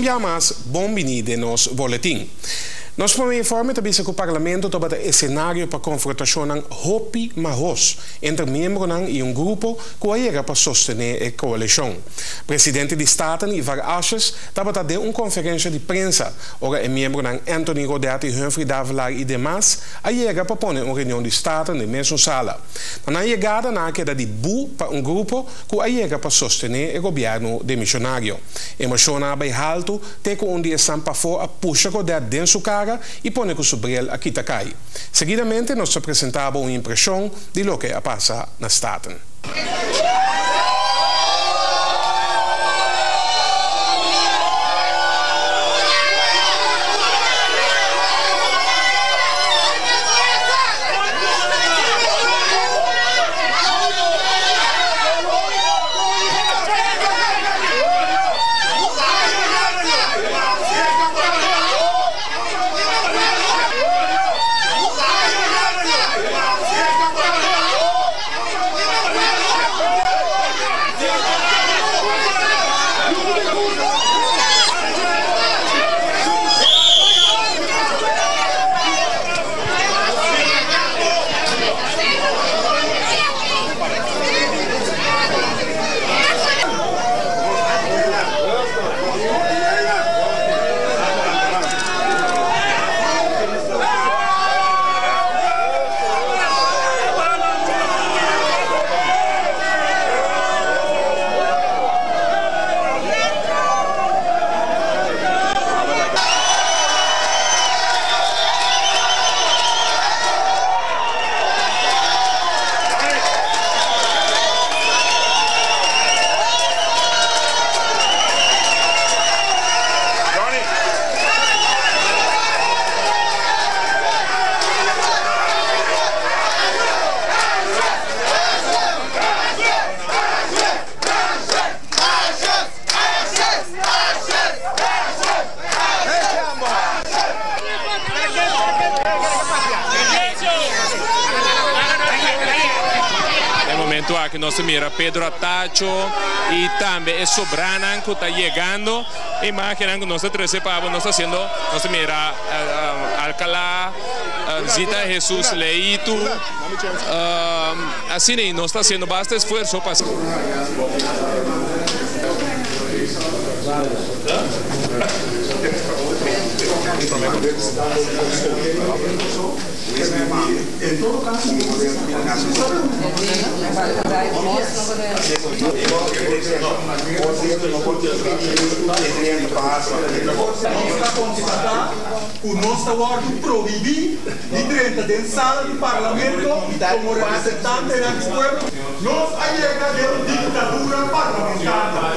Un día más, bienvenido en nos boletín. Nós vamos informar também que o Parlamento tem um cenário para confrontação hopi mahos entre membros e grupo que chega para sostener a coalição. O presidente de Estado, Ivar Asjes, estava de uma conferência de prensa. Ora, membro Anthony Rodetti, Humphrey Davelar e demais, chega para pôr uma reunião de Estado na mesma sala. Na chegada, na queda de para grupo que chega para sostener o governo demissionário. Emociona bem alto, tem um dia para fora a puxa Rodetti dentro do cara e põe com sobre ele aqui Takai. Seguidamente, nós apresentamos uma impressão de lo que passa na Staten. Que nós mira Pedro Atacho e também Sobranan que está chegando. Imagina que nós participamos, nós haciendo, nós mira Alcalá, Zita Jesus Leito, assim nós está haciendo bastante esforço para en todo caso, o nosso órgão proibir de dentro da sala do parlamento como representante do povo. Nós aí é ditadura parlamentar.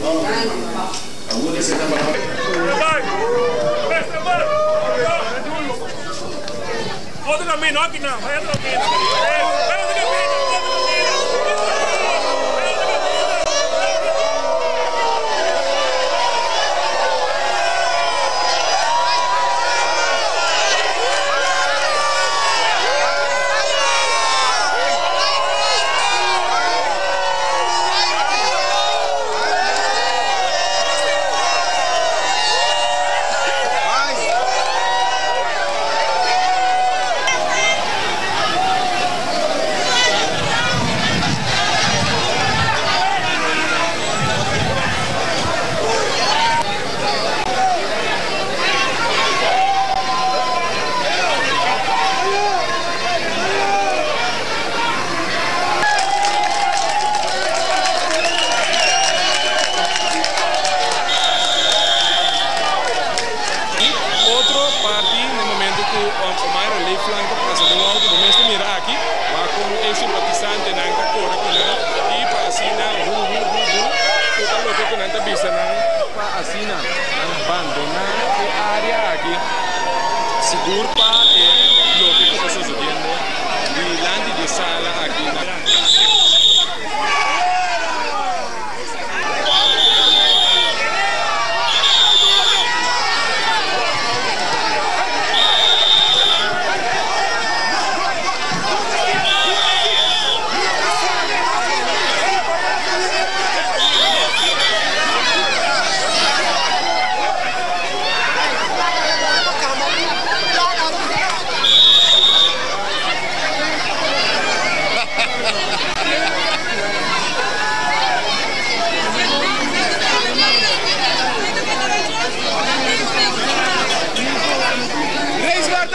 Otro camino, aquí no, hay otro camino.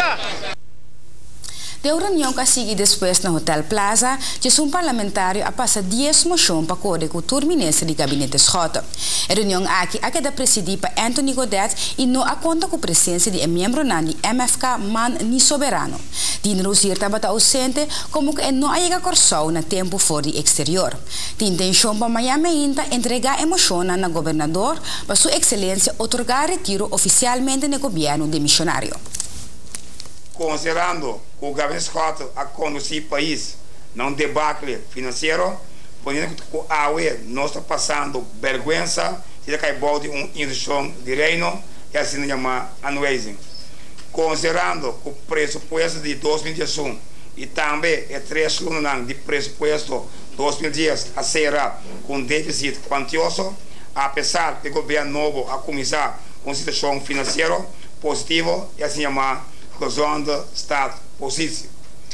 De reunião que sigue depois no Hotel Plaza, diz parlamentário a passar 10 moções para correr com o turministro do gabinete Schotten. A reunião aqui é da presidida por Anthony Godet e não a conta com a presença de membro do MFK Man ni soberano. Dinero estava ausente como que não há corso na tempo fora do exterior. A intenção para Miami ainda entregar a moção na governador para sua excelência otorgar retiro oficialmente no governo de missionário. Considerando que o governo Schotten a conduzir o país num debacle financeiro, podendo que a UE não está passando vergonha de cair de uma instituição de reino e assim chamar unraising. Considerando que o pressuposto de 2021 e também o 3 anos de pressuposto 2010 a será com déficit quantioso, apesar do governo novo a começar com situação financeira positiva e assim chamar inclusão do Estado positivo.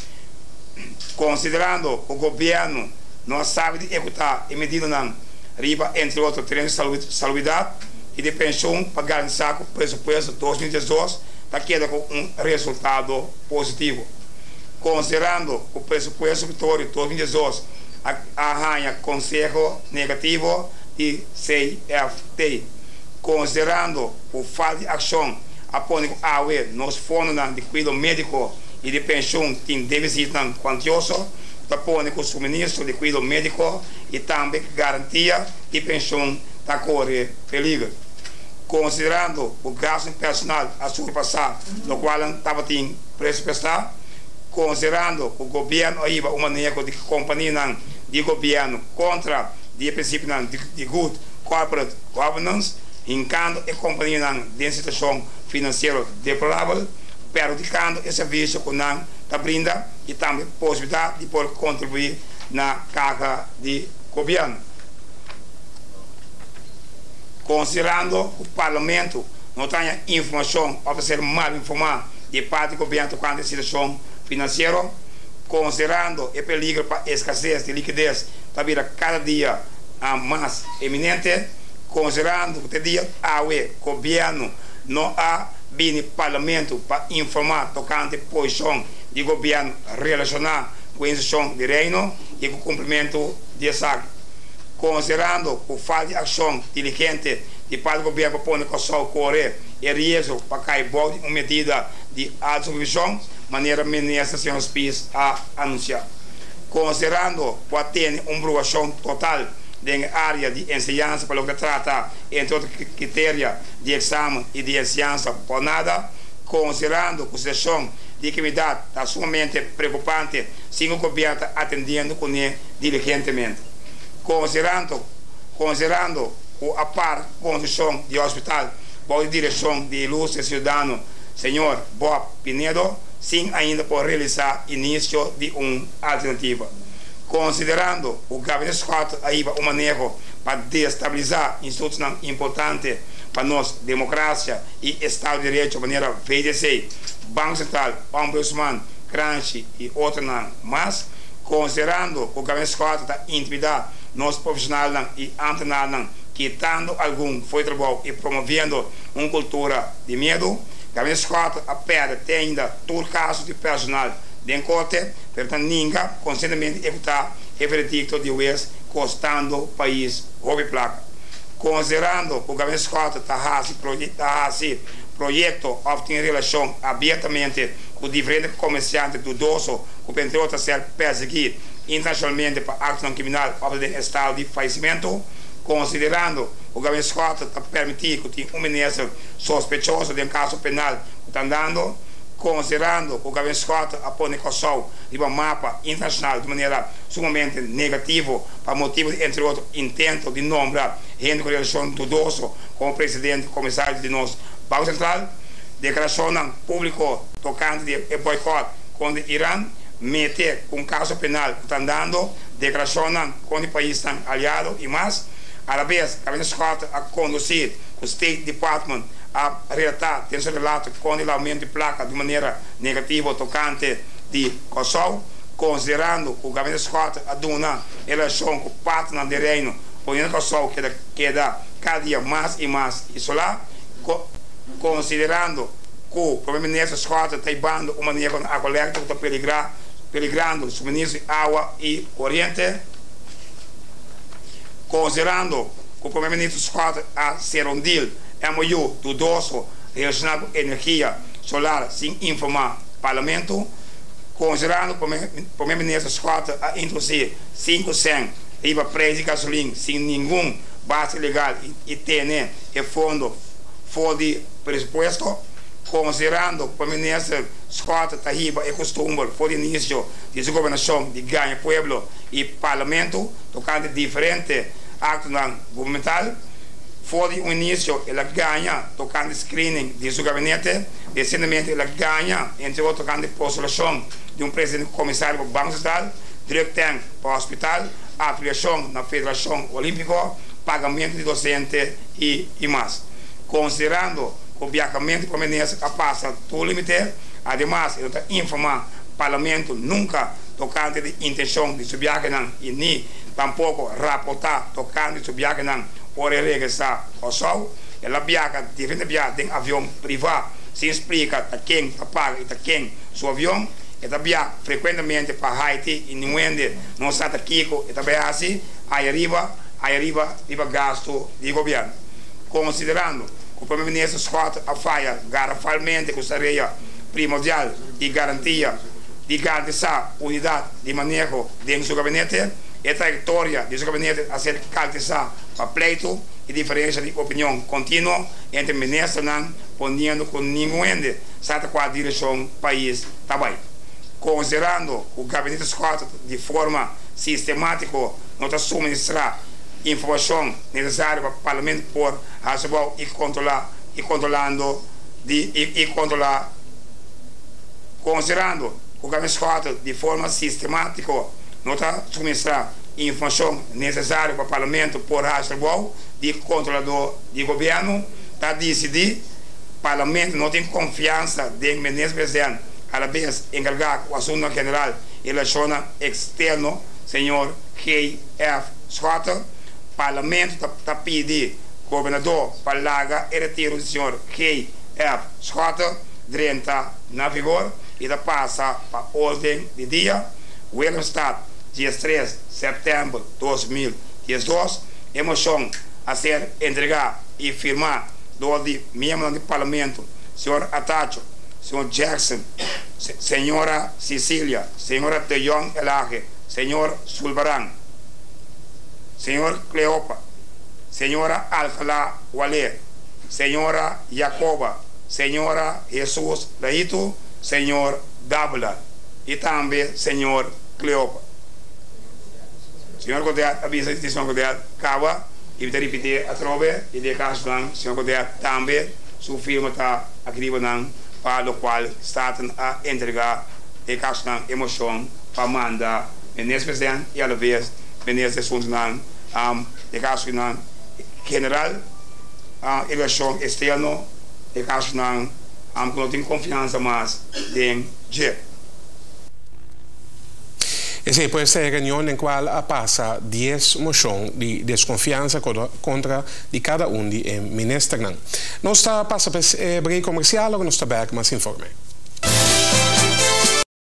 Considerando que o governo não sabe executar a medida não riba entre outros terrenos de saúde e de pensão para garantir que o pressuposto de 2018 está queda com resultado positivo. Considerando que o pressuposto de 2018 arranha conselho negativo de CFT, considerando o falta de ação após a UE nos fundos de cuidado médico e de pensão tem déficit quantioso, após o suministro de cuidado médico e também garantia de pensão da corre perigo. Considerando o gasto personal a surpassar, no qual estava em pressupostar, considerando o governo aí uma maneira de companhia de governo contra o princípio de good corporate governance, enquanto a companhia de situação financeira deplorável, prejudicando o serviço que não está brinda e também a possibilidade de poder contribuir na carga de governo. Considerando o parlamento não tem informação ou ser mal informado de parte do governo quanto à situação financeira, considerando o perigo para a escassez de liquidez também cada dia mais eminente, considerando que dia o governo não há vindo parlamento para informar tocante a posição do governo relacionada com a instituição de reino e com o cumprimento de SAG. Considerando o falta de ação diligente de parte do governo para pôr o correr e risco para cair de uma medida de alta supervisão, maneira ministra Sr. Spies a anunciar. Considerando que tem uma progressão total na área de ensinança para o que trata, entre outros critérios de exame e de ensinança por nada, considerando que a situação de criminalidade está sumamente preocupante, se o governo está atendendo com ele diligentemente. Considerando a par construção de hospital, boa direção de ilustre cidadão, Sr. Bob Pinedo, sim ainda por realizar início de uma alternativa. Considerando o gabinete Schotten aí uma maneira para destabilizar instituições importantes para nós, democracia e Estado de Direito de maneira VDC, Banco Central, Ombudsman, Crunch e outros mais, considerando o gabinete Schotten está intimidar nos profissionais e antenados que tanto algum foi trabalho e promovendo uma cultura de medo, o gabinete Schotten tem ainda todo caso de personal de corte, portanto, ninguém constantemente evitar o veredicto de juiz custando o país roubo placa. Considerando que o gabinete Schotten está projeto obter relação abertamente com diferentes comerciantes dudosos, que entre outras ser perseguidos internacionalmente para atos criminais ou de estado de falecimento, considerando o gabinete Schotten está permitindo que um ministro sospechoso de um caso penal está dando, considerando que o gabinete Schotten apone Kosovo de um mapa internacional de maneira sumamente negativa, para motivo de, entre outros, intento de nombrar gente com relação dudosa como presidente e comissário de nosso Banco Central, declaração público tocante de boicote contra o Irã, meter um caso penal que está dando, declaração contra o país aliado e mais, a la vez, o gabinete Schotten a conduzir o State Department a relatar, tem seu relato com o aumento de placa de maneira negativa tocante de Kosovo, considerando que o gabinete Schotten a dona relação com o partner de reino, podendo Kosovo queda cada dia mais e mais isolado, considerando o primeiro-ministro Scott está bando uma maneira a coleta está peligrando o suministro de água e corrente, considerando que o primeiro-ministro Scott a ser um deal MOU dudoso relacionado com energia solar sem informar o parlamento, considerando que o primeiro-ministro Scott a introduzir 5 cents riba preço de gasolina sem nenhum base legal e ter fundo fora de presupuesto, considerando que o primeiro-ministro Scott está riba e costume for o início de sua governação de ganhar pueblo e parlamento, tocando diferentes atos governamentais, fora o início ela ganha tocando screening de seu gabinete, recentemente ela ganha entre outros tocando postulação de presidente comissário do Banco Central, diretor para o hospital, afiliação na Federação Olímpica, pagamento de docente e mais. Considerando que o viajamento para ministro passa todo limite, además, ele está informando o parlamento nunca tocante de intenção de subir e nem tampouco rapportar tocante de subir por regressar ao sol. Ela viaja, diferente viaja em avião privado, se explica a quem paga e a quem seu avião. Ela viaja frequentemente para Haiti e não está aqui, ela viaja assim, aí arriba gasto de governo. Considerando que o primeiro-ministro Scott a falha garrafalmente que seria primordial de garantia de garantizar unidade de manejo de seu gabinete e a trajetória de seu gabinete a ser caracterizada para pleito e diferença de opinião contínua entre ministros não ponendo com nenhum ende sabe qual direção o país também. Considerando o gabinete Scott de forma sistemática não está suministrar informação necessária para o parlamento por receber e controlar considerando o gabinete Scott de forma sistemática não está suministrar informação necessária para o parlamento por receber de controlador de governo, está decidir o parlamento não tem confiança do ministro presidente a la vez encarregado o assunto general e relações externo, senhor K.F. Scott. O parlamento está pedindo governador para largar e retiro do senhor K.F. Scott, entra na vigor e está passa para ordem de dia. Willemstad, dia 3 de setembro de 2012, emoção a ser entregada e firmada do membro do parlamento, senhor Atacho, senhor Jackson, senhora Cecília, senhora De Jong Elage, senhor Sulbaran, senhor Cleopa, senhora Alcalá Wale, senhora Jacoba, senhora Jesus Laito, senhor Gabla e também senhor Cleopa. Senhor Godet, avisa de senhor Godet, acaba e vai repetir a trove e de caso não, senhor Godet também sua firma está acribando para o qual está a entregar de caso não emoção para mandar ministro presidente e a la vez ministro de assuntos não de caso não general relação externo de caso não não tem confiança mais em G. Esa puede ser reunión en cual pasa 10 mociones de desconfianza contra de cada uno de ministros. Nos pasa break comercial o nos está back más informe.